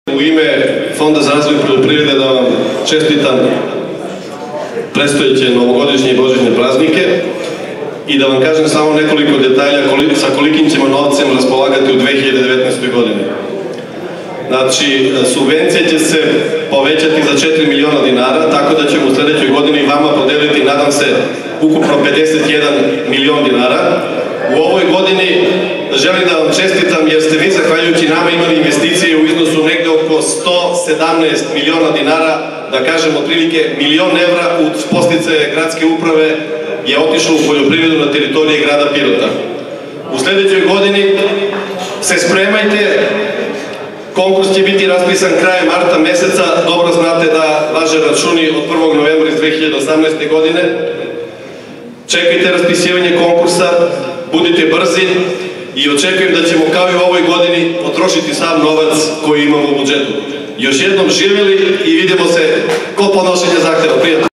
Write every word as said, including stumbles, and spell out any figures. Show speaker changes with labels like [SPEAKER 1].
[SPEAKER 1] U ime Fonda za razvoj poljoprivrede da vam čestitam predstojeće novogodišnje i božićne praznike i da vam kažem samo nekoliko detalja sa kolikim ćemo novcem raspolagati u dve hiljade devetnaestoj godini. Znači, subvencije će se povećati za četiri miliona dinara, tako da ćemo u sledećoj godini vama podeliti, nadam se, ukupno pedeset jedan milion dinara. U ovoj godini želim da vam čestitam jer ste vi, zahvaljujući nama, imali investicije u iznosu negde oko sto sedamnaest miliona dinara, da kažem otprilike milion evra uz podsticaje gradske uprave je otišlo u poljoprivredu na teritoriji grada Pirota. U sledećoj godini se spremajte, konkurs će biti raspisan krajem marta meseca, dobro znate da važe računi od prvog novembra iz dve hiljade osamnaeste. godine. Čekajte raspisivanje konkursa, budite brzi i očekujem da ćemo kao i u ovoj godini potrošiti sav novac koji imamo u budžetu. Još jednom živjeli i vidimo se kod podnošenja zahteva. Prijatno.